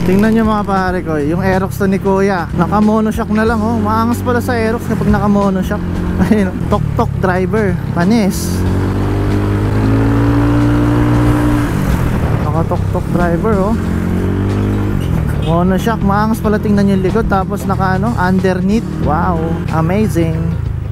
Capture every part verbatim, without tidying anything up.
Tingnan nyo mga pare ko, yung Aerox to ni Kuya, naka monoshock na lang oh. Maangas pala sa Aerox kapag naka monoshock. Ayun, tok tok driver, panis. Naka tok tok driver oh. Monoshock, maangas pala, tingnan nyo yung likod. Tapos naka ano, underneath. Wow, amazing.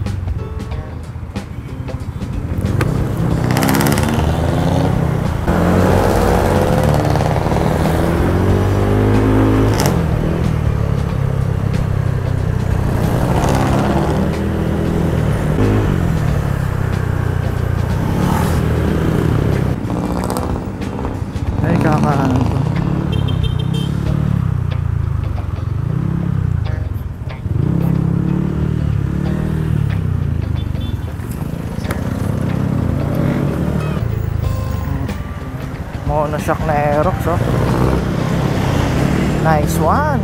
Ay, kakaano to. Monoshock na Aerox oh. Nice one.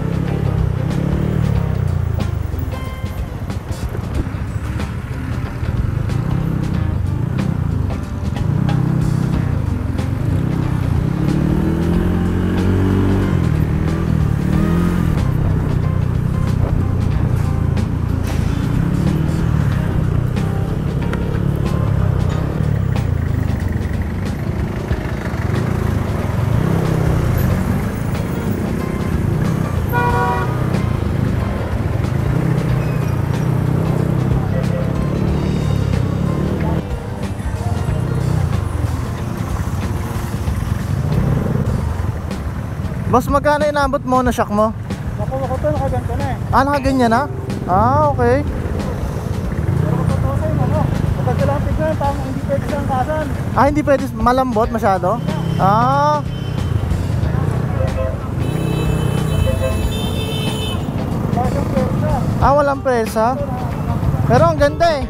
Boss, magkano inabot mo na shock mo? Naku, ako to, nakaganto na eh. Ah, nakaganyan na? Ah, okay. Pero kung totoo sa'yo, ano, matagal lang tignan, tamang hindi pwede siyang kasan. Ah, hindi pwede malambot masyado? Ah. Wala siyang pwersa. Ah, walang presa. Pero ang ganda eh.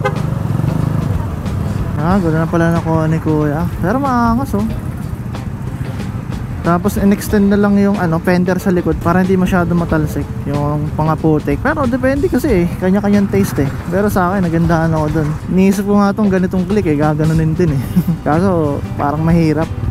Ah, ganda na pala nakuha ni Kuya. Pero maangas oh. Tapos in-extend na lang yung ano, fender sa likod para hindi masyado matalsik yung pangaputik. Pero depende kasi eh, kanya-kanyang taste eh. Pero sa akin, nagandahan ako dun. Iniisip ko nga tong ganitong click eh, gaganunin din eh. Kaso parang mahirap.